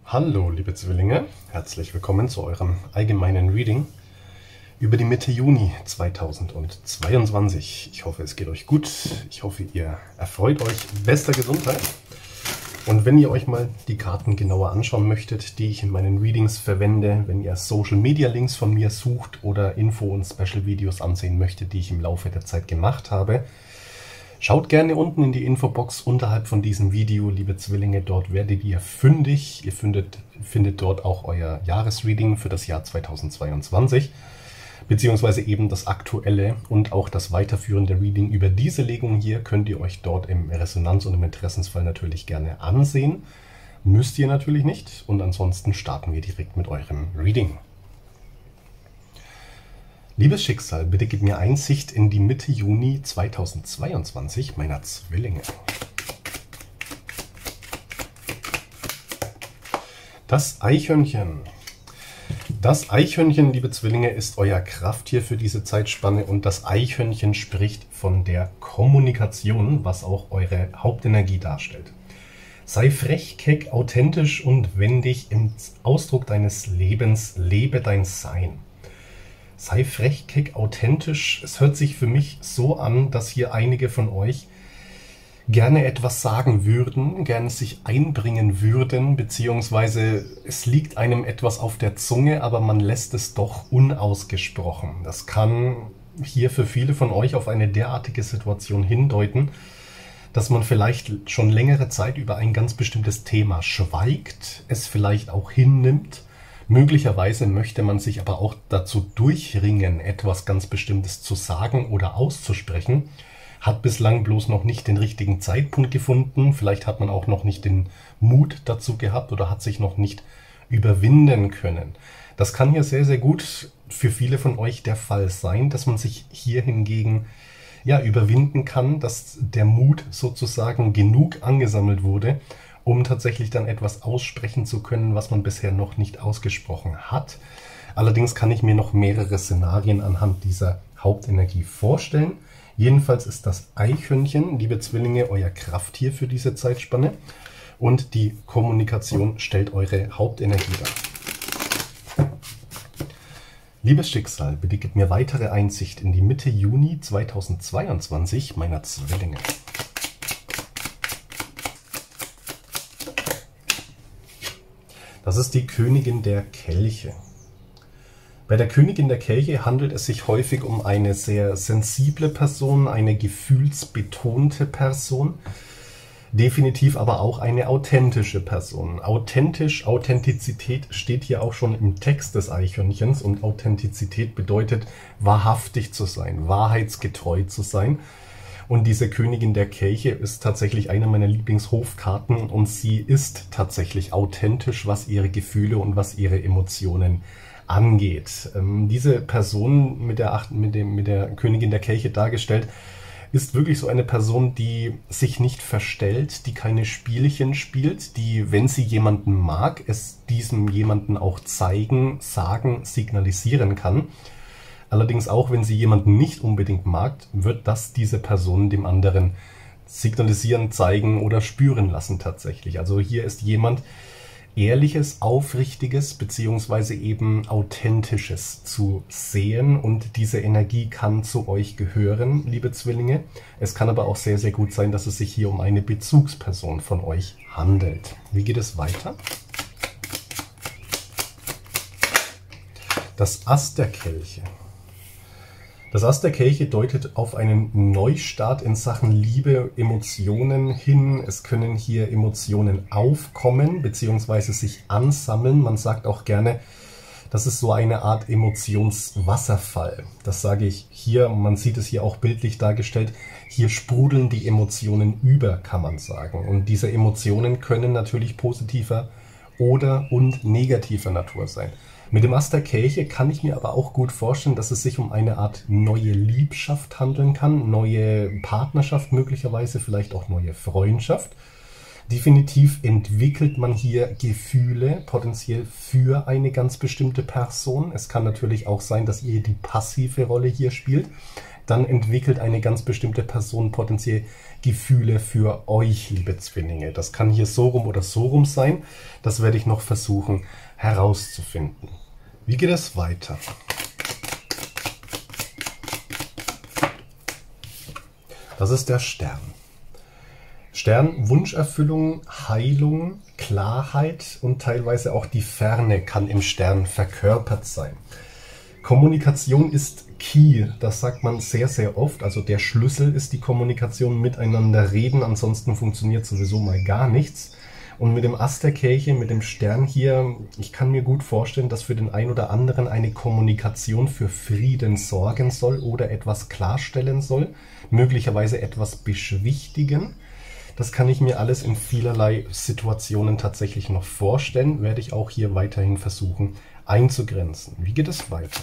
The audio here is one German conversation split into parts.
Hallo liebe Zwillinge, herzlich willkommen zu eurem allgemeinen Reading über die Mitte Juni 2022. Ich hoffe, es geht euch gut, ich hoffe, ihr erfreut euch bester Gesundheit. Und wenn ihr euch mal die Karten genauer anschauen möchtet, die ich in meinen Readings verwende, wenn ihr Social Media Links von mir sucht oder Info- und Special-Videos ansehen möchtet, die ich im Laufe der Zeit gemacht habe, schaut gerne unten in die Infobox unterhalb von diesem Video, liebe Zwillinge, dort werdet ihr fündig. Ihr findet dort auch euer Jahresreading für das Jahr 2022, beziehungsweise eben das aktuelle und auch das weiterführende Reading über diese Legung hier könnt ihr euch dort im Resonanz- und im Interessensfall natürlich gerne ansehen. Müsst ihr natürlich nicht und ansonsten starten wir direkt mit eurem Reading. Liebes Schicksal, bitte gib mir Einsicht in die Mitte Juni 2022 meiner Zwillinge. Das Eichhörnchen. Das Eichhörnchen, liebe Zwillinge, ist euer Krafttier für diese Zeitspanne und das Eichhörnchen spricht von der Kommunikation, was auch eure Hauptenergie darstellt. Sei frech, keck, authentisch und wendig im Ausdruck deines Lebens, lebe dein Sein. Sei frech, keck, authentisch. Es hört sich für mich so an, dass hier einige von euch gerne etwas sagen würden, gerne sich einbringen würden, beziehungsweise es liegt einem etwas auf der Zunge, aber man lässt es doch unausgesprochen. Das kann hier für viele von euch auf eine derartige Situation hindeuten, dass man vielleicht schon längere Zeit über ein ganz bestimmtes Thema schweigt, es vielleicht auch hinnimmt. Möglicherweise möchte man sich aber auch dazu durchringen, etwas ganz Bestimmtes zu sagen oder auszusprechen, hat bislang bloß noch nicht den richtigen Zeitpunkt gefunden, vielleicht hat man auch noch nicht den Mut dazu gehabt oder hat sich noch nicht überwinden können. Das kann hier sehr, sehr gut für viele von euch der Fall sein, dass man sich hier hingegen überwinden kann, dass der Mut sozusagen genug angesammelt wurde, um tatsächlich dann etwas aussprechen zu können, was man bisher noch nicht ausgesprochen hat. Allerdings kann ich mir noch mehrere Szenarien anhand dieser Hauptenergie vorstellen. Jedenfalls ist das Eichhörnchen, liebe Zwillinge, euer Krafttier für diese Zeitspanne und die Kommunikation stellt eure Hauptenergie dar. Liebes Schicksal, bitte gib mir weitere Einsicht in die Mitte Juni 2022 meiner Zwillinge. Das ist die Königin der Kelche. Bei der Königin der Kelche handelt es sich häufig um eine sehr sensible Person, eine gefühlsbetonte Person, definitiv aber auch eine authentische Person. Authentizität steht hier auch schon im Text des Eichhörnchens und Authentizität bedeutet wahrhaftig zu sein, wahrheitsgetreu zu sein. Und diese Königin der Kelche ist tatsächlich eine meiner Lieblingshofkarten und sie ist tatsächlich authentisch, was ihre Gefühle und was ihre Emotionen angeht. Diese Person mit der Königin der Kelche dargestellt, ist wirklich so eine Person, die sich nicht verstellt, die keine Spielchen spielt, die, wenn sie jemanden mag, es diesem jemanden auch zeigen, sagen, signalisieren kann. Allerdings auch, wenn sie jemanden nicht unbedingt mag, wird das diese Person dem anderen signalisieren, zeigen oder spüren lassen tatsächlich. Also hier ist jemand Ehrliches, Aufrichtiges beziehungsweise eben Authentisches zu sehen und diese Energie kann zu euch gehören, liebe Zwillinge. Es kann aber auch sehr, sehr gut sein, dass es sich hier um eine Bezugsperson von euch handelt. Wie geht es weiter? Das Ass der Kelche. Das Ass der Kelche deutet auf einen Neustart in Sachen Liebe, Emotionen hin. Es können hier Emotionen aufkommen bzw. sich ansammeln. Man sagt auch gerne, das ist so eine Art Emotionswasserfall. Das sage ich hier, man sieht es hier auch bildlich dargestellt. Hier sprudeln die Emotionen über, kann man sagen. Und diese Emotionen können natürlich positiver oder und negativer Natur sein. Mit dem Ass der Kelche kann ich mir aber auch gut vorstellen, dass es sich um eine Art neue Liebschaft handeln kann, neue Partnerschaft möglicherweise, vielleicht auch neue Freundschaft. Definitiv entwickelt man hier Gefühle potenziell für eine ganz bestimmte Person. Es kann natürlich auch sein, dass ihr die passive Rolle hier spielt. dann entwickelt eine ganz bestimmte Person potenziell Gefühle für euch, liebe Zwillinge. Das kann hier so rum oder so rum sein. Das werde ich noch versuchen herauszufinden. Wie geht es weiter? Das ist der Stern. Stern, Wunscherfüllung, Heilung, Klarheit und teilweise auch die Ferne kann im Stern verkörpert sein. Kommunikation ist Key, das sagt man sehr, sehr oft. Also der Schlüssel ist die Kommunikation, miteinander reden, ansonsten funktioniert sowieso mal gar nichts. Und mit dem Ast der Kelche, mit dem Stern hier, ich kann mir gut vorstellen, dass für den einen oder anderen eine Kommunikation für Frieden sorgen soll oder etwas klarstellen soll, möglicherweise etwas beschwichtigen. Das kann ich mir alles in vielerlei Situationen tatsächlich noch vorstellen, werde ich auch hier weiterhin versuchen einzugrenzen. Wie geht es weiter?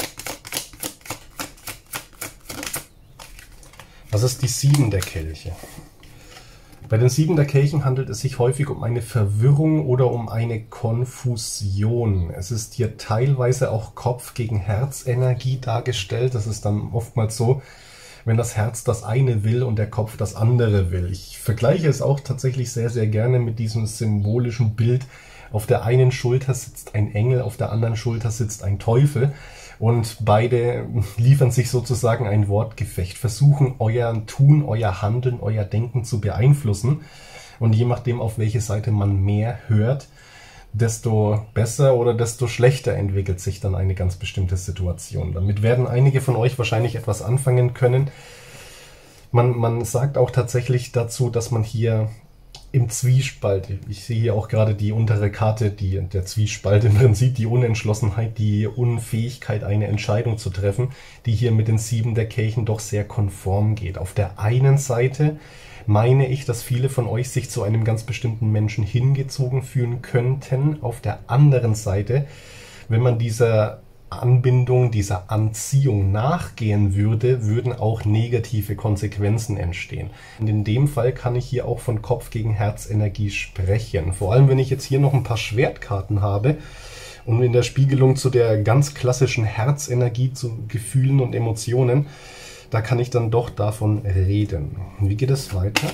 Das ist die 7 der Kelche. Bei den 7 der Kelchen handelt es sich häufig um eine Verwirrung oder um eine Konfusion. Es ist hier teilweise auch Kopf gegen Herzenergie dargestellt. Das ist dann oftmals so, wenn das Herz das eine will und der Kopf das andere will. Ich vergleiche es auch tatsächlich sehr, sehr gerne mit diesem symbolischen Bild. Auf der einen Schulter sitzt ein Engel, auf der anderen Schulter sitzt ein Teufel. Und beide liefern sich sozusagen ein Wortgefecht, versuchen euer Tun, euer Handeln, euer Denken zu beeinflussen. Und je nachdem, auf welche Seite man mehr hört, desto besser oder desto schlechter entwickelt sich dann eine ganz bestimmte Situation. Damit werden einige von euch wahrscheinlich etwas anfangen können. Man sagt auch tatsächlich dazu, dass man hier im Zwiespalt, ich sehe hier auch gerade die untere Karte, der Zwiespalt im Prinzip, die Unentschlossenheit, die Unfähigkeit, eine Entscheidung zu treffen, die hier mit den 7 der Kelchen doch sehr konform geht. Auf der einen Seite meine ich, dass viele von euch sich zu einem ganz bestimmten Menschen hingezogen fühlen könnten. Auf der anderen Seite, wenn man dieser Anbindung, dieser Anziehung nachgehen würde, würden auch negative Konsequenzen entstehen. Und in dem Fall kann ich hier auch von Kopf gegen Herzenergie sprechen. Vor allem, wenn ich jetzt hier noch ein paar Schwertkarten habe und in der Spiegelung zu der ganz klassischen Herzenergie, zu Gefühlen und Emotionen, da kann ich dann doch davon reden. Wie geht es weiter?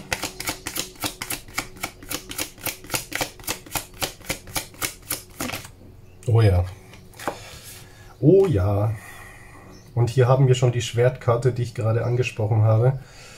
Oh ja. Oh ja. Und hier haben wir schon die Schwertkarte, die ich gerade angesprochen habe.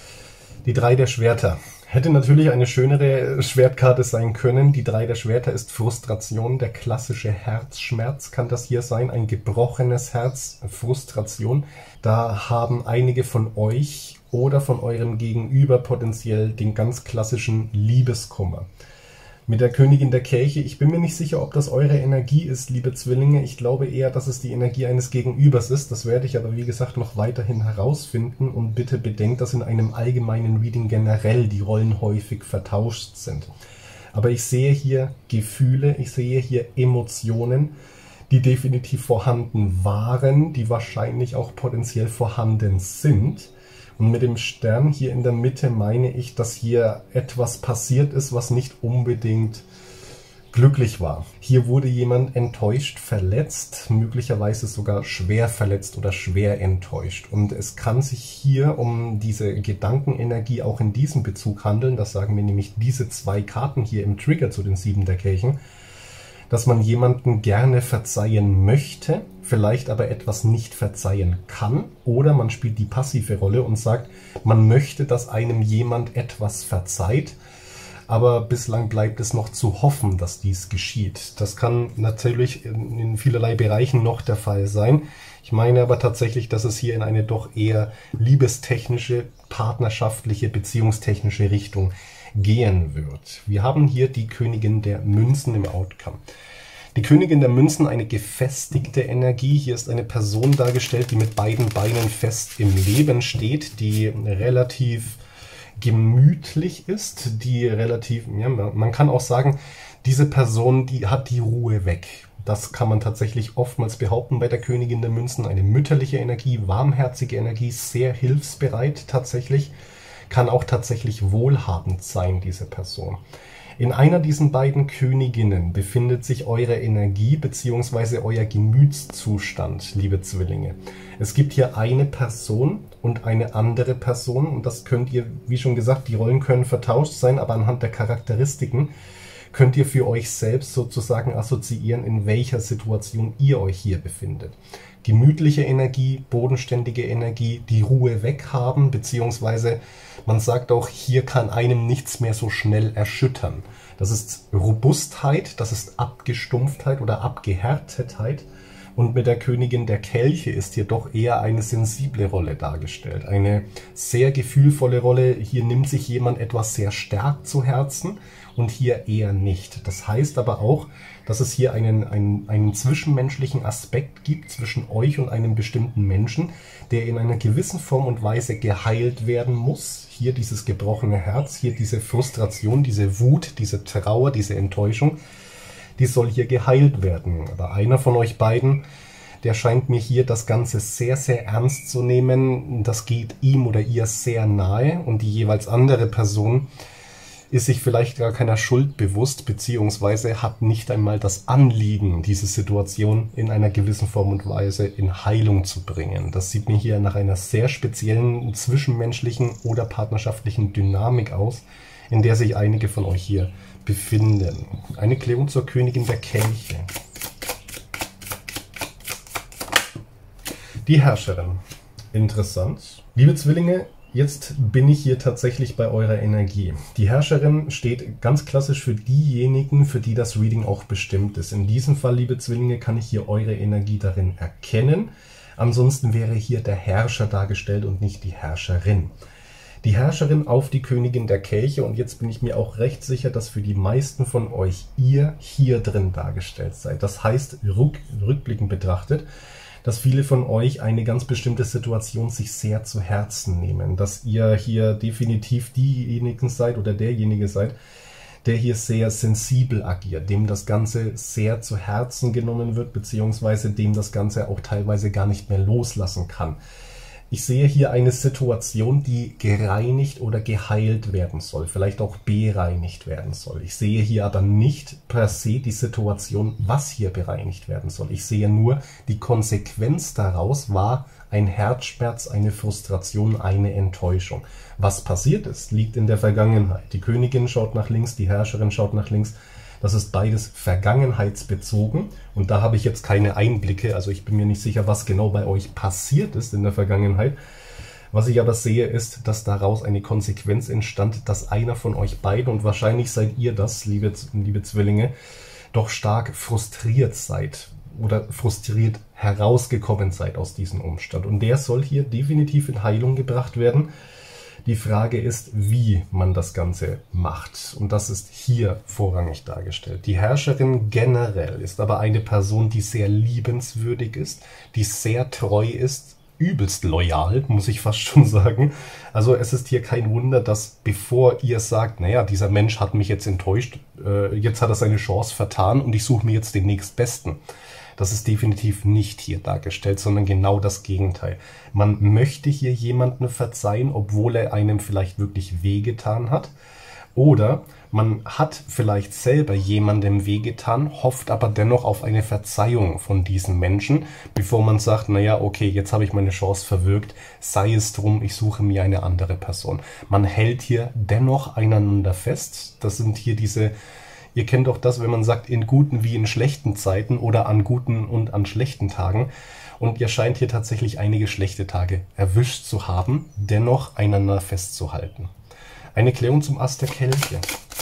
Die 3 der Schwerter. Hätte natürlich eine schönere Schwertkarte sein können. Die 3 der Schwerter ist Frustration. Der klassische Herzschmerz kann das hier sein. Ein gebrochenes Herz, Frustration. Da haben einige von euch oder von eurem Gegenüber potenziell den ganz klassischen Liebeskummer. Mit der Königin der Kelche, ich bin mir nicht sicher, ob das eure Energie ist, liebe Zwillinge. Ich glaube eher, dass es die Energie eines Gegenübers ist. Das werde ich aber, wie gesagt, noch weiterhin herausfinden. Und bitte bedenkt, dass in einem allgemeinen Reading generell die Rollen häufig vertauscht sind. Aber ich sehe hier Gefühle, ich sehe hier Emotionen, die definitiv vorhanden waren, die wahrscheinlich auch potenziell vorhanden sind. Und mit dem Stern hier in der Mitte meine ich, dass hier etwas passiert ist, was nicht unbedingt glücklich war. Hier wurde jemand enttäuscht, verletzt, möglicherweise sogar schwer verletzt oder schwer enttäuscht. Und es kann sich hier um diese Gedankenenergie auch in diesem Bezug handeln. Das sagen mir nämlich diese 2 Karten hier im Trigger zu den 7 der Kelchen. Dass man jemanden gerne verzeihen möchte, vielleicht aber etwas nicht verzeihen kann, oder man spielt die passive Rolle und sagt, man möchte, dass einem jemand etwas verzeiht, aber bislang bleibt es noch zu hoffen, dass dies geschieht. Das kann natürlich in vielerlei Bereichen noch der Fall sein. Ich meine aber tatsächlich, dass es hier in eine doch eher liebestechnische, partnerschaftliche, beziehungstechnische Richtung gehen wird. Wir haben hier die Königin der Münzen im Outcome. Die Königin der Münzen, eine gefestigte Energie. Hier ist eine Person dargestellt, die mit beiden Beinen fest im Leben steht, die relativ gemütlich ist, die relativ, ja, man kann auch sagen, diese Person, die hat die Ruhe weg. Das kann man tatsächlich oftmals behaupten bei der Königin der Münzen. Eine mütterliche Energie, warmherzige Energie, sehr hilfsbereit tatsächlich. Kann auch tatsächlich wohlhabend sein, diese Person. In einer dieser beiden Königinnen befindet sich eure Energie bzw. euer Gemütszustand, liebe Zwillinge. Es gibt hier eine Person und eine andere Person und das könnt ihr, wie schon gesagt, die Rollen können vertauscht sein, aber anhand der Charakteristiken könnt ihr für euch selbst sozusagen assoziieren, in welcher Situation ihr euch hier befindet. Gemütliche Energie, bodenständige Energie, die Ruhe weghaben, beziehungsweise man sagt auch, hier kann einem nichts mehr so schnell erschüttern. Das ist Robustheit, das ist Abgestumpftheit oder Abgehärtetheit. Und mit der Königin der Kelche ist hier doch eher eine sensible Rolle dargestellt. Eine sehr gefühlvolle Rolle. Hier nimmt sich jemand etwas sehr stark zu Herzen und hier eher nicht. Das heißt aber auch, dass es hier einen zwischenmenschlichen Aspekt gibt zwischen euch und einem bestimmten Menschen, der in einer gewissen Form und Weise geheilt werden muss. Hier dieses gebrochene Herz, hier diese Frustration, diese Wut, diese Trauer, diese Enttäuschung, die soll hier geheilt werden. Aber einer von euch beiden, der scheint mir hier das Ganze sehr, sehr ernst zu nehmen. Das geht ihm oder ihr sehr nahe und die jeweils andere Person ist sich vielleicht gar keiner Schuld bewusst, beziehungsweise hat nicht einmal das Anliegen, diese Situation in einer gewissen Form und Weise in Heilung zu bringen. Das sieht mir hier nach einer sehr speziellen zwischenmenschlichen oder partnerschaftlichen Dynamik aus, in der sich einige von euch hier befinden. Eine Klärung zur Königin der Kelche. Die Herrscherin. Interessant. Liebe Zwillinge, jetzt bin ich hier tatsächlich bei eurer Energie. Die Herrscherin steht ganz klassisch für diejenigen, für die das Reading auch bestimmt ist. In diesem Fall, liebe Zwillinge, kann ich hier eure Energie darin erkennen. Ansonsten wäre hier der Herrscher dargestellt und nicht die Herrscherin. Die Herrscherin auf die Königin der Kelche, und jetzt bin ich mir auch recht sicher, dass für die meisten von euch ihr hier drin dargestellt seid. Das heißt, rückblickend betrachtet, dass viele von euch eine ganz bestimmte Situation sich sehr zu Herzen nehmen, dass ihr hier definitiv diejenigen seid oder derjenige seid, der hier sehr sensibel agiert, dem das Ganze sehr zu Herzen genommen wird, beziehungsweise dem das Ganze auch teilweise gar nicht mehr loslassen kann. Ich sehe hier eine Situation, die gereinigt oder geheilt werden soll, vielleicht auch bereinigt werden soll. Ich sehe hier aber nicht per se die Situation, was hier bereinigt werden soll. Ich sehe nur, die Konsequenz daraus war ein Herzschmerz, eine Frustration, eine Enttäuschung. Was passiert ist, liegt in der Vergangenheit. Die Königin schaut nach links, die Herrscherin schaut nach links. Das ist beides vergangenheitsbezogen und da habe ich jetzt keine Einblicke, also ich bin mir nicht sicher, was genau bei euch passiert ist in der Vergangenheit. Was ich aber sehe, ist, dass daraus eine Konsequenz entstand, dass einer von euch beiden, und wahrscheinlich seid ihr das, liebe Zwillinge, doch stark frustriert seid oder frustriert herausgekommen seid aus diesem Umstand. Und der soll hier definitiv in Heilung gebracht werden. Die Frage ist, wie man das Ganze macht. Und das ist hier vorrangig dargestellt. Die Herrscherin generell ist aber eine Person, die sehr liebenswürdig ist, die sehr treu ist, übelst loyal, muss ich fast schon sagen. Also es ist hier kein Wunder, dass bevor ihr sagt, naja, dieser Mensch hat mich jetzt enttäuscht, jetzt hat er seine Chance vertan und ich suche mir jetzt den nächstbesten. Das ist definitiv nicht hier dargestellt, sondern genau das Gegenteil. Man möchte hier jemandem verzeihen, obwohl er einem vielleicht wirklich wehgetan hat. Oder man hat vielleicht selber jemandem wehgetan, hofft aber dennoch auf eine Verzeihung von diesen Menschen, bevor man sagt, naja, okay, jetzt habe ich meine Chance verwirkt, sei es drum, ich suche mir eine andere Person. Man hält hier dennoch einander fest. Das sind hier diese... Ihr kennt doch das, wenn man sagt, in guten wie in schlechten Zeiten oder an guten und an schlechten Tagen. Und ihr scheint hier tatsächlich einige schlechte Tage erwischt zu haben, dennoch einander festzuhalten. Eine Klärung zum Ass der Kelche.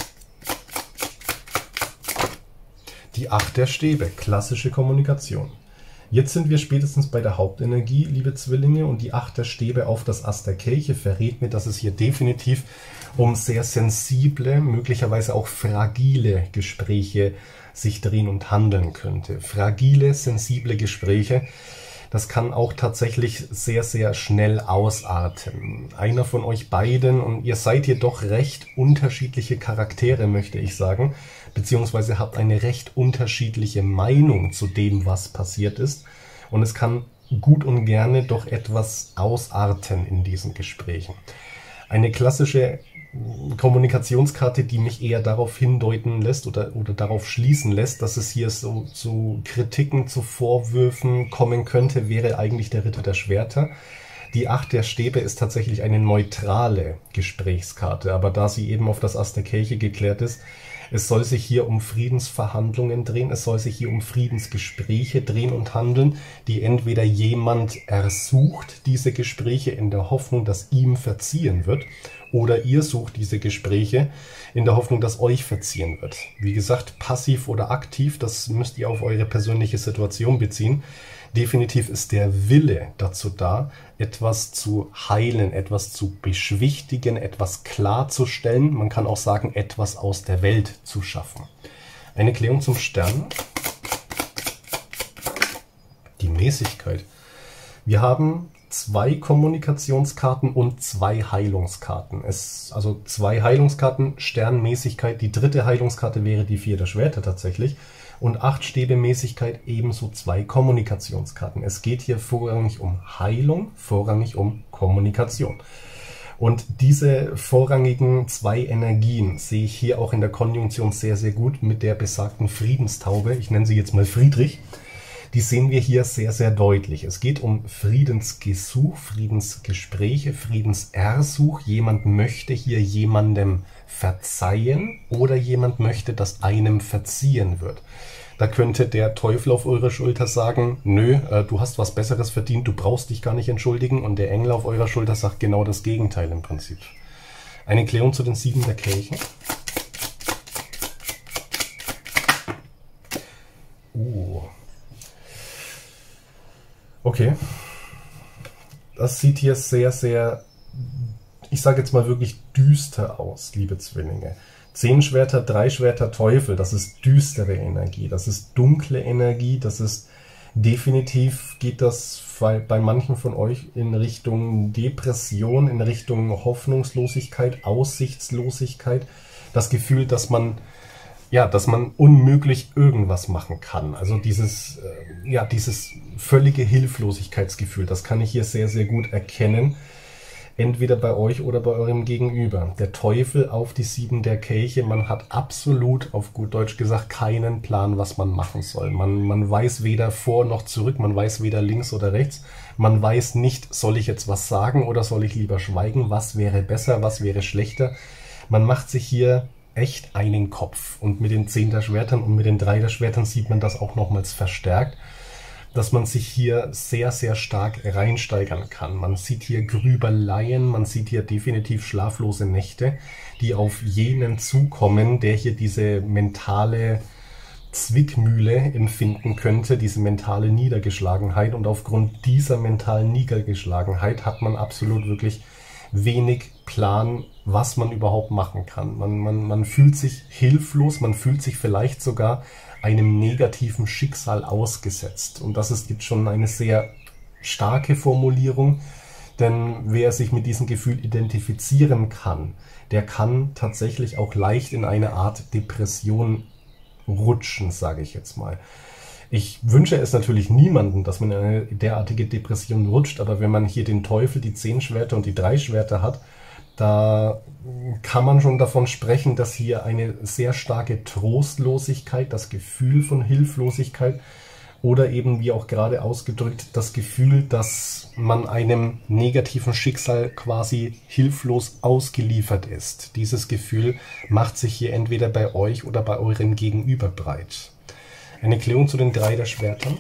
Die Acht der Stäbe, klassische Kommunikation. Jetzt sind wir spätestens bei der Hauptenergie, liebe Zwillinge, und die Acht der Stäbe auf das Ass der Kelche verrät mir, dass es hier definitiv um sehr sensible, möglicherweise auch fragile Gespräche sich drehen und handeln könnte. Fragile, sensible Gespräche, das kann auch tatsächlich sehr, sehr schnell ausarten. Einer von euch beiden, und ihr seid hier doch recht unterschiedliche Charaktere, möchte ich sagen, beziehungsweise habt eine recht unterschiedliche Meinung zu dem, was passiert ist. Und es kann gut und gerne doch etwas ausarten in diesen Gesprächen. Eine klassische Kommunikationskarte, die mich eher darauf hindeuten lässt oder darauf schließen lässt, dass es hier so zu Kritiken, zu Vorwürfen kommen könnte, wäre eigentlich der Ritter der Schwerter. Die 8 der Stäbe ist tatsächlich eine neutrale Gesprächskarte, aber da sie eben auf das Ass der Kelche geklärt ist, es soll sich hier um Friedensverhandlungen drehen, es soll sich hier um Friedensgespräche drehen und handeln, die entweder jemand ersucht, diese Gespräche in der Hoffnung, dass ihm verziehen wird, oder ihr sucht diese Gespräche in der Hoffnung, dass euch verziehen wird. Wie gesagt, passiv oder aktiv, das müsst ihr auf eure persönliche Situation beziehen. Definitiv ist der Wille dazu da, etwas zu heilen, etwas zu beschwichtigen, etwas klarzustellen. Man kann auch sagen, etwas aus der Welt zu schaffen. Eine Klärung zum Stern. Die Mäßigkeit. Wir haben 2 Kommunikationskarten und 2 Heilungskarten. Also 2 Heilungskarten, Sternmäßigkeit. Die 3. Heilungskarte wäre die 4 der Schwerter tatsächlich. Und 8 Stäbe Mäßigkeit, ebenso 2 Kommunikationskarten. Es geht hier vorrangig um Heilung, vorrangig um Kommunikation. Und diese vorrangigen 2 Energien sehe ich hier auch in der Konjunktion sehr, sehr gut mit der besagten Friedenstaube. Ich nenne sie jetzt mal Friedrich. Die sehen wir hier sehr, sehr deutlich. Es geht um Friedensgesuch, Friedensgespräche, Friedensersuch. Jemand möchte hier jemandem verzeihen oder jemand möchte, dass einem verziehen wird. Da könnte der Teufel auf eurer Schulter sagen, nö, du hast was Besseres verdient, du brauchst dich gar nicht entschuldigen. Und der Engel auf eurer Schulter sagt genau das Gegenteil im Prinzip. Eine Klärung zu den 7 der Kelche. Okay. Das sieht hier sehr, sehr, ich sage jetzt mal wirklich düster aus, liebe Zwillinge. 10 Schwerter, 3 Schwerter, Teufel, das ist düstere Energie, das ist dunkle Energie, das ist definitiv, geht das bei manchen von euch in Richtung Depression, in Richtung Hoffnungslosigkeit, Aussichtslosigkeit, das Gefühl, dass man unmöglich irgendwas machen kann. Also dieses völlige Hilflosigkeitsgefühl, das kann ich hier sehr, sehr gut erkennen. Entweder bei euch oder bei eurem Gegenüber. Der Teufel auf die 7 der Kelche. Man hat absolut, auf gut Deutsch gesagt, keinen Plan, was man machen soll. Man weiß weder vor noch zurück, man weiß weder links oder rechts. Man weiß nicht, soll ich jetzt was sagen oder soll ich lieber schweigen? Was wäre besser, was wäre schlechter? Man macht sich hier echt einen Kopf. Und mit den 10 der Schwertern und mit den 3 der Schwertern sieht man das auch nochmals verstärkt, dass man sich hier sehr, sehr stark reinsteigern kann. Man sieht hier Grübeleien, man sieht hier definitiv schlaflose Nächte, die auf jenen zukommen, der hier diese mentale Zwickmühle empfinden könnte, diese mentale Niedergeschlagenheit. Und aufgrund dieser mentalen Niedergeschlagenheit hat man absolut wirklich wenig Plan, was man überhaupt machen kann. Man fühlt sich hilflos, man fühlt sich vielleicht sogar einem negativen Schicksal ausgesetzt. Und das ist jetzt schon eine sehr starke Formulierung, denn wer sich mit diesem Gefühl identifizieren kann, der kann tatsächlich auch leicht in eine Art Depression rutschen, sage ich jetzt mal. Ich wünsche es natürlich niemandem, dass man in eine derartige Depression rutscht, aber wenn man hier den Teufel, die 10 Schwerter und die 3 Schwerter hat, da kann man schon davon sprechen, dass hier eine sehr starke Trostlosigkeit, das Gefühl von Hilflosigkeit oder eben, wie auch gerade ausgedrückt, das Gefühl, dass man einem negativen Schicksal quasi hilflos ausgeliefert ist. Dieses Gefühl macht sich hier entweder bei euch oder bei eurem Gegenüber breit. Eine Klärung zu den 3 der Schwertern.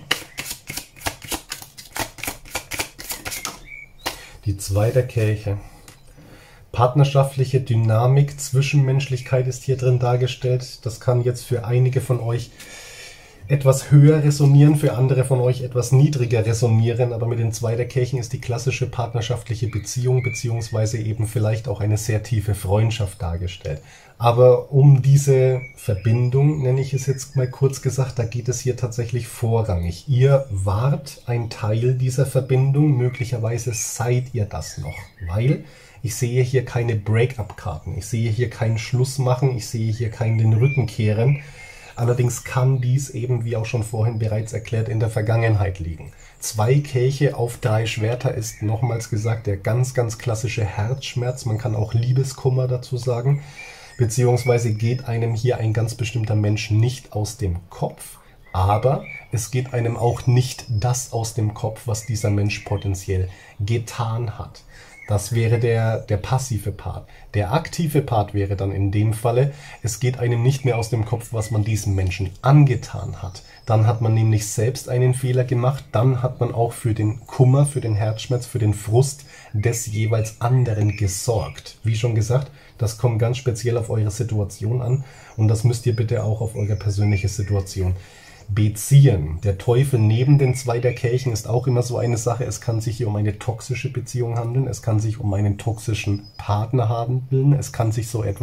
Die 2 der Kelche. Partnerschaftliche Dynamik, Zwischenmenschlichkeit ist hier drin dargestellt. Das kann jetzt für einige von euch etwas höher resonieren, für andere von euch etwas niedriger resonieren. Aber mit den 2 der Kelchen ist die klassische partnerschaftliche Beziehung beziehungsweise eben vielleicht auch eine sehr tiefe Freundschaft dargestellt. Aber um diese Verbindung, nenne ich es jetzt mal kurz gesagt, da geht es hier tatsächlich vorrangig. Ihr wart ein Teil dieser Verbindung, möglicherweise seid ihr das noch, weil ich sehe hier keine Break-up-Karten, ich sehe hier keinen Schluss machen, ich sehe hier keinen den Rücken kehren. Allerdings kann dies eben, wie auch schon vorhin bereits erklärt, in der Vergangenheit liegen. 2 Kelche auf 3 Schwerter ist nochmals gesagt der ganz, ganz klassische Herzschmerz. Man kann auch Liebeskummer dazu sagen. Beziehungsweise geht einem hier ein ganz bestimmter Mensch nicht aus dem Kopf. Aber es geht einem auch nicht das aus dem Kopf, was dieser Mensch potenziell getan hat. Das wäre der passive Part. Der aktive Part wäre dann in dem Falle, es geht einem nicht mehr aus dem Kopf, was man diesem Menschen angetan hat. Dann hat man nämlich selbst einen Fehler gemacht, dann hat man auch für den Kummer, für den Herzschmerz, für den Frust des jeweils anderen gesorgt. Wie schon gesagt, das kommt ganz speziell auf eure Situation an und das müsst ihr bitte auch auf eure persönliche Situation beziehen. Der Teufel neben den 2 der Kelchen ist auch immer so eine Sache. Es kann sich hier um eine toxische Beziehung handeln. Es kann sich um einen toxischen Partner handeln. Es kann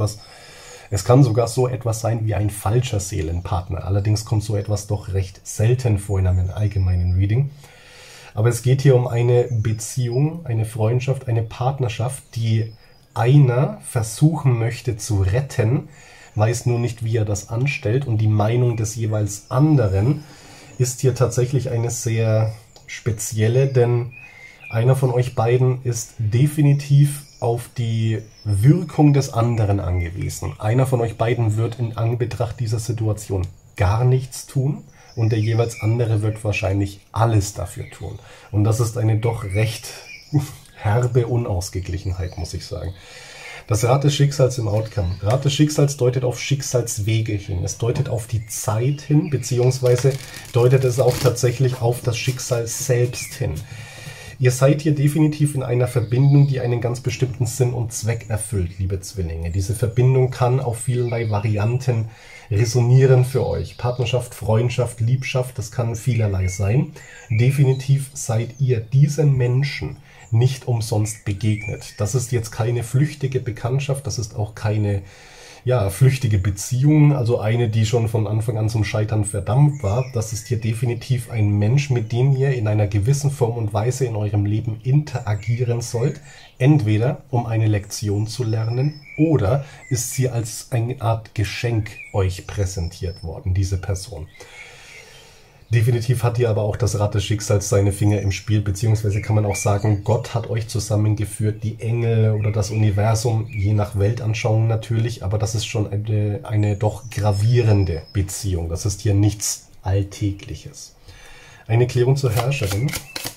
sogar so etwas sein wie ein falscher Seelenpartner. Allerdings kommt so etwas doch recht selten vor in einem allgemeinen Reading. Aber es geht hier um eine Beziehung, eine Freundschaft, eine Partnerschaft, die einer versuchen möchte zu retten, weiß nur nicht, wie er das anstellt, und die Meinung des jeweils anderen ist hier tatsächlich eine sehr spezielle, denn einer von euch beiden ist definitiv auf die Wirkung des anderen angewiesen. Einer von euch beiden wird in Anbetracht dieser Situation gar nichts tun und der jeweils andere wird wahrscheinlich alles dafür tun. Und das ist eine doch recht herbe Unausgeglichenheit, muss ich sagen. Das Rad des Schicksals im Outcome. Rad des Schicksals deutet auf Schicksalswege hin. Es deutet auf die Zeit hin, beziehungsweise deutet es auch tatsächlich auf das Schicksal selbst hin. Ihr seid hier definitiv in einer Verbindung, die einen ganz bestimmten Sinn und Zweck erfüllt, liebe Zwillinge. Diese Verbindung kann auf vielerlei Varianten resonieren für euch. Partnerschaft, Freundschaft, Liebschaft, das kann vielerlei sein. Definitiv seid ihr diesen Menschen nicht umsonst begegnet. Das ist jetzt keine flüchtige Bekanntschaft, das ist auch keine flüchtige Beziehung, also eine, die schon von Anfang an zum Scheitern verdammt war. Das ist hier definitiv ein Mensch, mit dem ihr in einer gewissen Form und Weise in eurem Leben interagieren sollt. Entweder um eine Lektion zu lernen oder ist sie als eine Art Geschenk euch präsentiert worden, diese Person. Definitiv hat hier aber auch das Rad des Schicksals seine Finger im Spiel, beziehungsweise kann man auch sagen, Gott hat euch zusammengeführt, die Engel oder das Universum, je nach Weltanschauung natürlich, aber das ist schon eine doch gravierende Beziehung. Das ist hier nichts Alltägliches. Eine Klärung zur Herrscherin.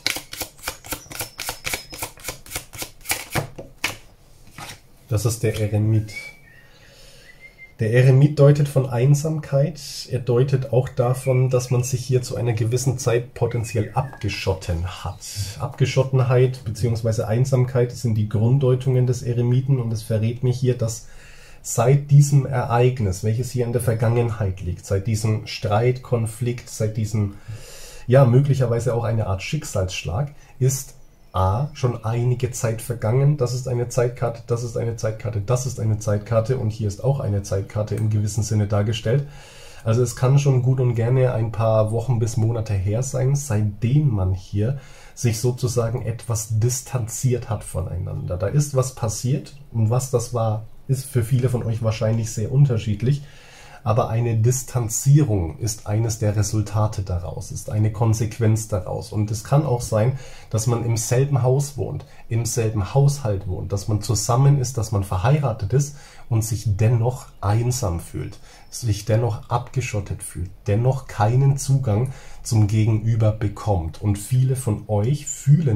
Das ist der Eremit. Der Eremit deutet von Einsamkeit, er deutet auch davon, dass man sich hier zu einer gewissen Zeit potenziell abgeschotten hat. Abgeschottenheit bzw. Einsamkeit sind die Grunddeutungen des Eremiten und es verrät mir hier, dass seit diesem Ereignis, welches hier in der Vergangenheit liegt, seit diesem Streit, Konflikt, seit diesem, möglicherweise auch eine Art Schicksalsschlag, ist schon einige Zeit vergangen. Das ist eine Zeitkarte, das ist eine Zeitkarte, das ist eine Zeitkarte und hier ist auch eine Zeitkarte im gewissen Sinne dargestellt. Also es kann schon gut und gerne ein paar Wochen bis Monate her sein, seitdem man hier sich sozusagen etwas distanziert hat voneinander. Da ist was passiert und was das war, ist für viele von euch wahrscheinlich sehr unterschiedlich. Aber eine Distanzierung ist eines der Resultate daraus, ist eine Konsequenz daraus. Und es kann auch sein, dass man im selben Haus wohnt, im selben Haushalt wohnt, dass man zusammen ist, dass man verheiratet ist und sich dennoch einsam fühlt, sich dennoch abgeschottet fühlt, dennoch keinen Zugang zum Gegenüber bekommt. Und viele von euch fühlten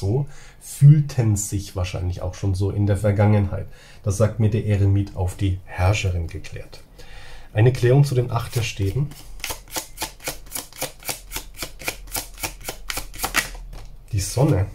sich wahrscheinlich auch schon so in der Vergangenheit. Das sagt mir der Eremit auf die Herrscherin geklärt. Eine Klärung zu den Achterstäben. Die Sonne.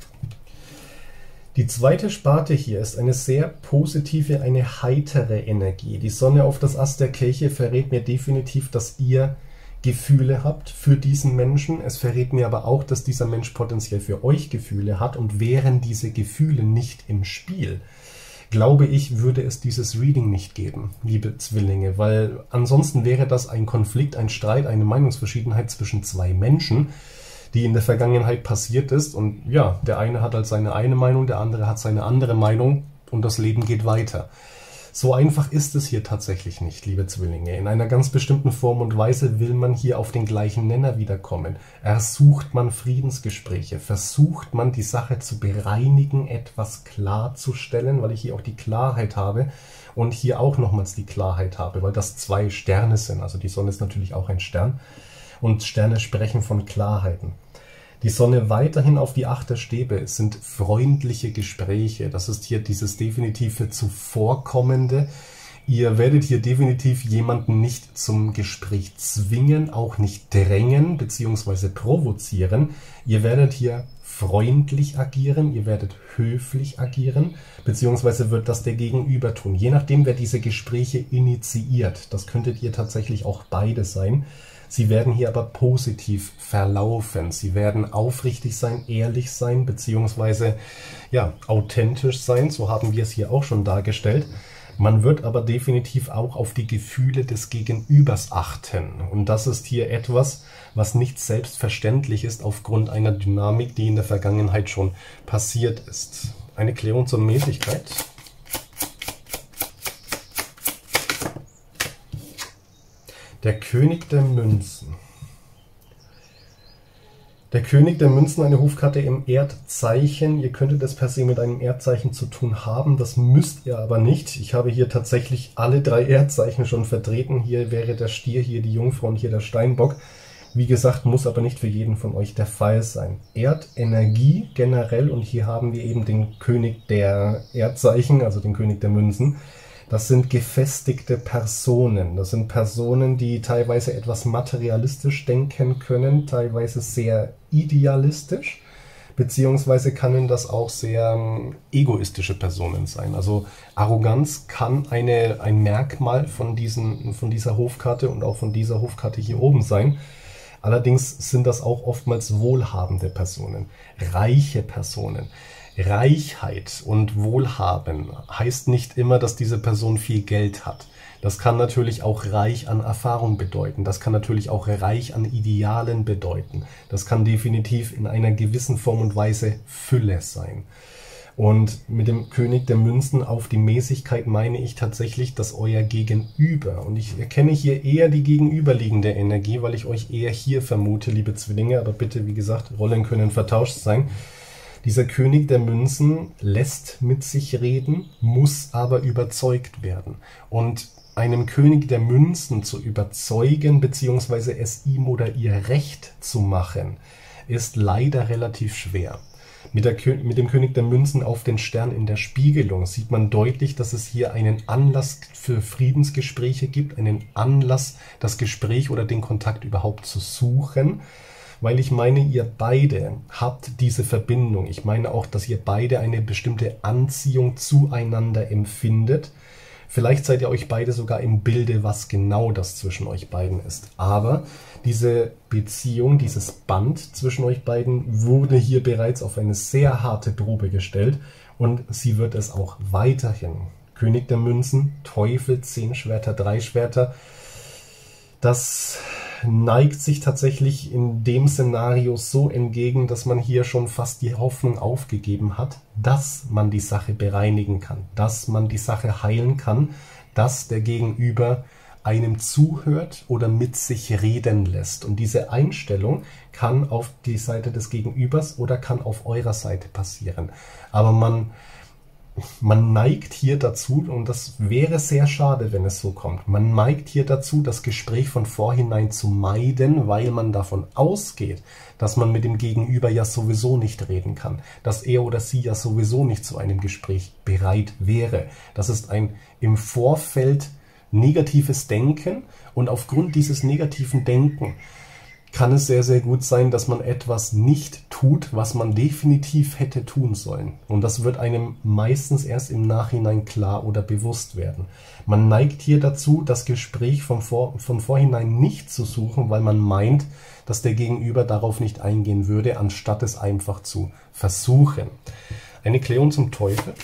Die zweite Sparte hier ist eine sehr positive, eine heitere Energie. Die Sonne auf das Ass der Kelche verrät mir definitiv, dass ihr Gefühle habt für diesen Menschen. Es verrät mir aber auch, dass dieser Mensch potenziell für euch Gefühle hat. Und wären diese Gefühle nicht im Spiel, glaube ich, würde es dieses Reading nicht geben, liebe Zwillinge, weil ansonsten wäre das ein Konflikt, ein Streit, eine Meinungsverschiedenheit zwischen 2 Menschen, die in der Vergangenheit passiert ist. Und der eine hat halt seine eine Meinung, der andere hat seine andere Meinung und das Leben geht weiter. So einfach ist es hier tatsächlich nicht, liebe Zwillinge. In einer ganz bestimmten Form und Weise will man hier auf den gleichen Nenner wiederkommen. Ersucht man Friedensgespräche, versucht man die Sache zu bereinigen, etwas klarzustellen, weil ich hier auch die Klarheit habe und hier auch nochmals die Klarheit habe, weil das 2 Sterne sind. Also die Sonne ist natürlich auch ein Stern und Sterne sprechen von Klarheiten. Die Sonne weiterhin auf die 8 der Stäbe. Es sind freundliche Gespräche. Das ist hier dieses definitive Zuvorkommende. Ihr werdet hier definitiv jemanden nicht zum Gespräch zwingen, auch nicht drängen bzw. provozieren. Ihr werdet hier freundlich agieren, ihr werdet höflich agieren, beziehungsweise wird das der Gegenüber tun. Je nachdem, wer diese Gespräche initiiert. Das könntet ihr tatsächlich auch beide sein. Sie werden hier aber positiv verlaufen. Sie werden aufrichtig sein, ehrlich sein, beziehungsweise ja, authentisch sein. So haben wir es hier auch schon dargestellt. Man wird aber definitiv auch auf die Gefühle des Gegenübers achten. Und das ist hier etwas, was nicht selbstverständlich ist aufgrund einer Dynamik, die in der Vergangenheit schon passiert ist. Eine Klärung zur Mäßigkeit. Der König der Münzen. Der König der Münzen, eine Hofkarte im Erdzeichen. Ihr könntet es per se mit einem Erdzeichen zu tun haben, das müsst ihr aber nicht. Ich habe hier tatsächlich alle 3 Erdzeichen schon vertreten. Hier wäre der Stier, hier die Jungfrau und hier der Steinbock. Wie gesagt, muss aber nicht für jeden von euch der Fall sein. Erdenergie generell, und hier haben wir eben den König der Erdzeichen, also den König der Münzen. Das sind gefestigte Personen. Das sind Personen, die teilweise etwas materialistisch denken können, teilweise sehr idealistisch, beziehungsweise können das auch sehr egoistische Personen sein. Also Arroganz kann ein Merkmal von dieser Hofkarte und auch von dieser Hofkarte hier oben sein. Allerdings sind das auch oftmals wohlhabende Personen, reiche Personen. Reichheit und Wohlhaben heißt nicht immer, dass diese Person viel Geld hat. Das kann natürlich auch reich an Erfahrung bedeuten. Das kann natürlich auch reich an Idealen bedeuten. Das kann definitiv in einer gewissen Form und Weise Fülle sein. Und mit dem König der Münzen auf die Mäßigkeit meine ich tatsächlich, dass euer Gegenüber, und ich erkenne hier eher die gegenüberliegende Energie, weil ich euch eher hier vermute, liebe Zwillinge, aber bitte, wie gesagt, Rollen können vertauscht sein. Dieser König der Münzen lässt mit sich reden, muss aber überzeugt werden. Und einem König der Münzen zu überzeugen, beziehungsweise es ihm oder ihr recht zu machen, ist leider relativ schwer. Mit dem König der Münzen auf den Stern in der Spiegelung sieht man deutlich, dass es hier einen Anlass für Friedensgespräche gibt, einen Anlass, das Gespräch oder den Kontakt überhaupt zu suchen. Weil ich meine, ihr beide habt diese Verbindung. Ich meine auch, dass ihr beide eine bestimmte Anziehung zueinander empfindet. Vielleicht seid ihr euch beide sogar im Bilde, was genau das zwischen euch beiden ist. Aber diese Beziehung, dieses Band zwischen euch beiden wurde hier bereits auf eine sehr harte Probe gestellt. Und sie wird es auch weiterhin. König der Münzen, Teufel, 10 Schwerter, 3 Schwerter. Das neigt sich tatsächlich in dem Szenario so entgegen, dass man hier schon fast die Hoffnung aufgegeben hat, dass man die Sache bereinigen kann, dass man die Sache heilen kann, dass der Gegenüber einem zuhört oder mit sich reden lässt. Und diese Einstellung kann auf die Seite des Gegenübers oder kann auf eurer Seite passieren. Aber man neigt hier dazu, und das wäre sehr schade, wenn es so kommt, man neigt hier dazu, das Gespräch von vorhinein zu meiden, weil man davon ausgeht, dass man mit dem Gegenüber ja sowieso nicht reden kann, dass er oder sie ja sowieso nicht zu einem Gespräch bereit wäre. Das ist ein im Vorfeld negatives Denken, und aufgrund dieses negativen Denken kann es sehr, sehr gut sein, dass man etwas nicht tut, was man definitiv hätte tun sollen. Und das wird einem meistens erst im Nachhinein klar oder bewusst werden. Man neigt hier dazu, das Gespräch von vorhinein nicht zu suchen, weil man meint, dass der Gegenüber darauf nicht eingehen würde, anstatt es einfach zu versuchen. Eine Klärung zum Teufel.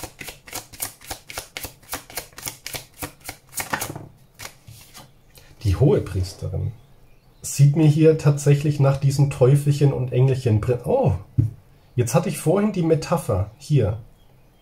Die Hohepriesterin sieht mir hier tatsächlich nach diesem Teufelchen und Engelchen. Oh, jetzt hatte ich vorhin die Metapher hier.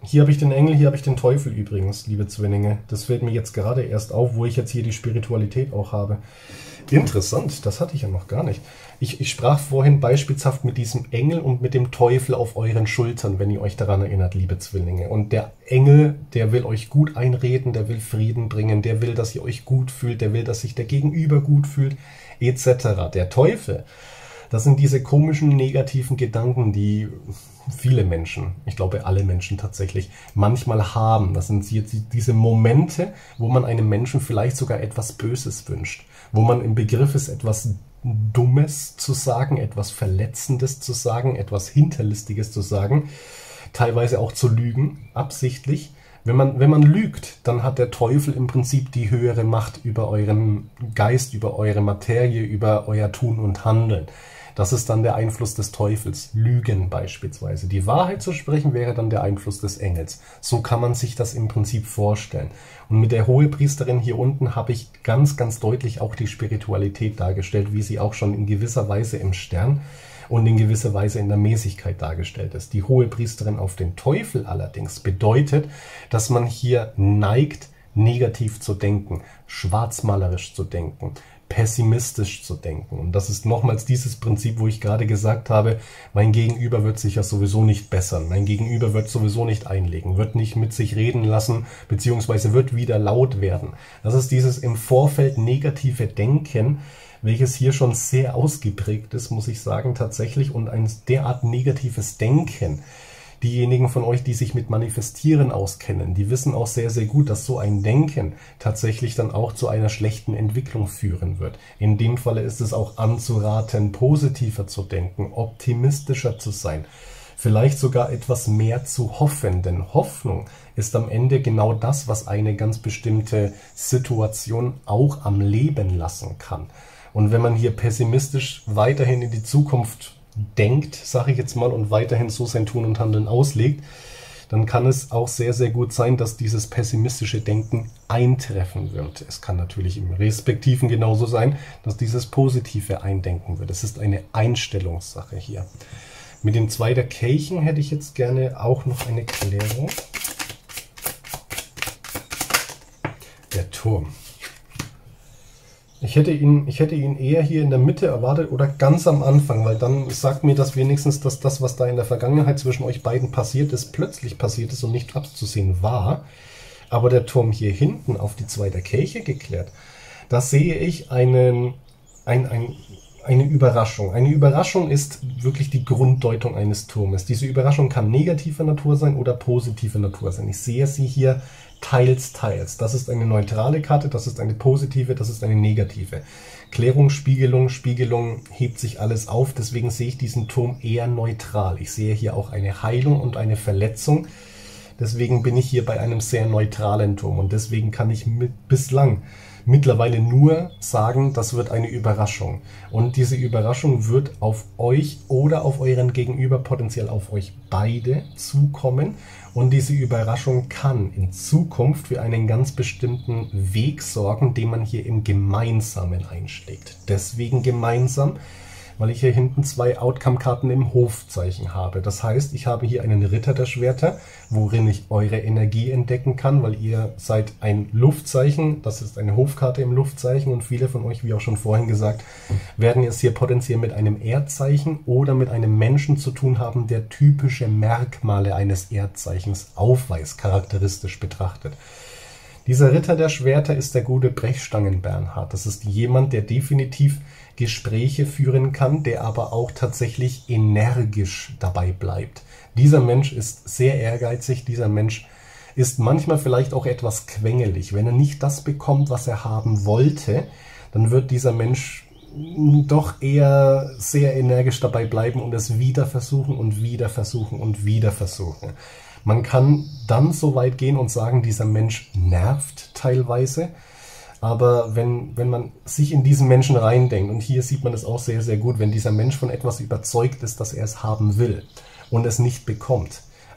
Hier habe ich den Engel, hier habe ich den Teufel übrigens, liebe Zwillinge. Das fällt mir jetzt gerade erst auf, wo ich jetzt hier die Spiritualität auch habe. Interessant, das hatte ich ja noch gar nicht. Ich sprach vorhin beispielshaft mit diesem Engel und mit dem Teufel auf euren Schultern, wenn ihr euch daran erinnert, liebe Zwillinge. Und der Engel, der will euch gut einreden, der will Frieden bringen, der will, dass ihr euch gut fühlt, der will, dass sich der Gegenüber gut fühlt, etc. Der Teufel, das sind diese komischen negativen Gedanken, die viele Menschen, ich glaube alle Menschen tatsächlich, manchmal haben. Das sind jetzt diese Momente, wo man einem Menschen vielleicht sogar etwas Böses wünscht, wo man im Begriff ist, etwas Dummes zu sagen, etwas Verletzendes zu sagen, etwas Hinterlistiges zu sagen, teilweise auch zu lügen, absichtlich. Wenn man lügt, dann hat der Teufel im Prinzip die höhere Macht über euren Geist, über eure Materie, über euer Tun und Handeln. Das ist dann der Einfluss des Teufels. Lügen beispielsweise. Die Wahrheit zu sprechen wäre dann der Einfluss des Engels. So kann man sich das im Prinzip vorstellen. Und mit der Hohepriesterin hier unten habe ich ganz, ganz deutlich auch die Spiritualität dargestellt, wie sie auch schon in gewisser Weise im Stern und in gewisser Weise in der Mäßigkeit dargestellt ist. Die Hohepriesterin auf den Teufel allerdings bedeutet, dass man hier neigt, negativ zu denken, schwarzmalerisch zu denken, pessimistisch zu denken. Und das ist nochmals dieses Prinzip, wo ich gerade gesagt habe, mein Gegenüber wird sich ja sowieso nicht bessern, mein Gegenüber wird sowieso nicht einlegen, wird nicht mit sich reden lassen, beziehungsweise wird wieder laut werden. Das ist dieses im Vorfeld negative Denken, welches hier schon sehr ausgeprägt ist, muss ich sagen, tatsächlich. Und ein derart negatives Denken, diejenigen von euch, die sich mit Manifestieren auskennen, die wissen auch sehr, sehr gut, dass so ein Denken tatsächlich dann auch zu einer schlechten Entwicklung führen wird. In dem Falle ist es auch anzuraten, positiver zu denken, optimistischer zu sein, vielleicht sogar etwas mehr zu hoffen, denn Hoffnung ist am Ende genau das, was eine ganz bestimmte Situation auch am Leben lassen kann. Und wenn man hier pessimistisch weiterhin in die Zukunft denkt, sage ich jetzt mal, und weiterhin so sein Tun und Handeln auslegt, dann kann es auch sehr, sehr gut sein, dass dieses pessimistische Denken eintreffen wird. Es kann natürlich im Respektiven genauso sein, dass dieses Positive eindenken wird. Es ist eine Einstellungssache hier. Mit dem 2 der Kelchen hätte ich jetzt gerne auch noch eine Klärung. Der Turm. Ich hätte ihn eher hier in der Mitte erwartet oder ganz am Anfang, weil dann sagt mir das wenigstens, dass das, was da in der Vergangenheit zwischen euch beiden passiert ist, plötzlich passiert ist und nicht abzusehen war. Aber der Turm hier hinten auf die 2 der Kelche geklärt, da sehe ich eine Überraschung. Eine Überraschung ist wirklich die Grunddeutung eines Turmes. Diese Überraschung kann negativer Natur sein oder positiver Natur sein. Ich sehe sie hier teils, teils. Das ist eine neutrale Karte, das ist eine positive, das ist eine negative. Klärung, Spiegelung, Spiegelung hebt sich alles auf, deswegen sehe ich diesen Turm eher neutral. Ich sehe hier auch eine Heilung und eine Verletzung, deswegen bin ich hier bei einem sehr neutralen Turm und deswegen kann ich bislang mittlerweile nur sagen, das wird eine Überraschung. Und diese Überraschung wird auf euch oder auf euren Gegenüber, potenziell auf euch beide zukommen. Und diese Überraschung kann in Zukunft für einen ganz bestimmten Weg sorgen, den man hier im Gemeinsamen einschlägt. Deswegen gemeinsam, weil ich hier hinten 2 Outcome-Karten im Hofzeichen habe. Das heißt, ich habe hier einen Ritter der Schwerter, worin ich eure Energie entdecken kann, weil ihr seid ein Luftzeichen, das ist eine Hofkarte im Luftzeichen und viele von euch, wie auch schon vorhin gesagt, werden es hier potenziell mit einem Erdzeichen oder mit einem Menschen zu tun haben, der typische Merkmale eines Erdzeichens aufweist, charakteristisch betrachtet. Dieser Ritter der Schwerter ist der gute Brechstangen-Bernhard. Das ist jemand, der definitiv Gespräche führen kann, der aber auch tatsächlich energisch dabei bleibt. Dieser Mensch ist sehr ehrgeizig, dieser Mensch ist manchmal vielleicht auch etwas quengelig. Wenn er nicht das bekommt, was er haben wollte, dann wird dieser Mensch doch eher sehr energisch dabei bleiben und es wieder versuchen und wieder versuchen und wieder versuchen. Man kann dann so weit gehen und sagen, dieser Mensch nervt teilweise. Aber wenn man sich in diesen Menschen reindenkt, und hier sieht man es auch sehr, sehr gut, wenn dieser Mensch von etwas überzeugt ist, dass er es haben will und es nicht bekommt,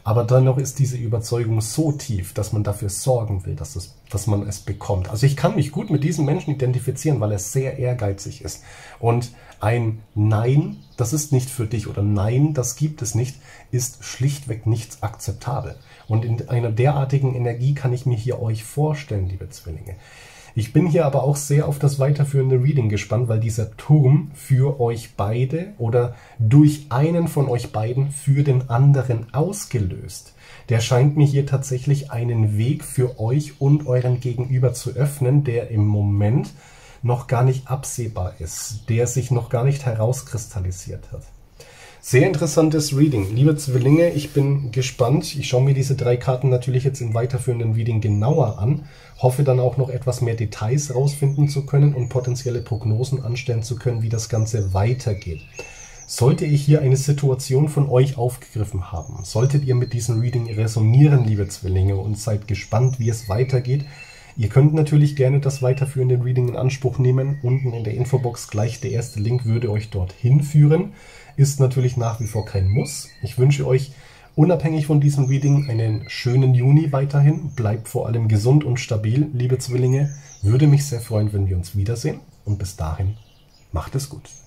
Aber dennoch ist diese Überzeugung so tief, dass man dafür sorgen will, dass man es bekommt. Also ich kann mich gut mit diesem Menschen identifizieren, weil er sehr ehrgeizig ist. Und ein Nein, das ist nicht für dich, oder Nein, das gibt es nicht, ist schlichtweg nicht akzeptabel. Und in einer derartigen Energie kann ich mir hier euch vorstellen, liebe Zwillinge. Ich bin hier aber auch sehr auf das weiterführende Reading gespannt, weil dieser Turm für euch beide oder durch einen von euch beiden für den anderen ausgelöst. Der scheint mir hier tatsächlich einen Weg für euch und euren Gegenüber zu öffnen, der im Moment noch gar nicht absehbar ist, der sich noch gar nicht herauskristallisiert hat. Sehr interessantes Reading. Liebe Zwillinge, ich bin gespannt. Ich schaue mir diese 3 Karten natürlich jetzt im weiterführenden Reading genauer an. Hoffe dann auch noch etwas mehr Details rausfinden zu können und potenzielle Prognosen anstellen zu können, wie das Ganze weitergeht. Sollte ich hier eine Situation von euch aufgegriffen haben, solltet ihr mit diesem Reading resonieren, liebe Zwillinge, und seid gespannt, wie es weitergeht, ihr könnt natürlich gerne das weiterführende Reading in Anspruch nehmen. Unten in der Infobox gleich der erste Link würde euch dorthin führen. Ist natürlich nach wie vor kein Muss. Ich wünsche euch unabhängig von diesem Reading einen schönen Juni weiterhin. Bleibt vor allem gesund und stabil, liebe Zwillinge. Würde mich sehr freuen, wenn wir uns wiedersehen. Und bis dahin, macht es gut.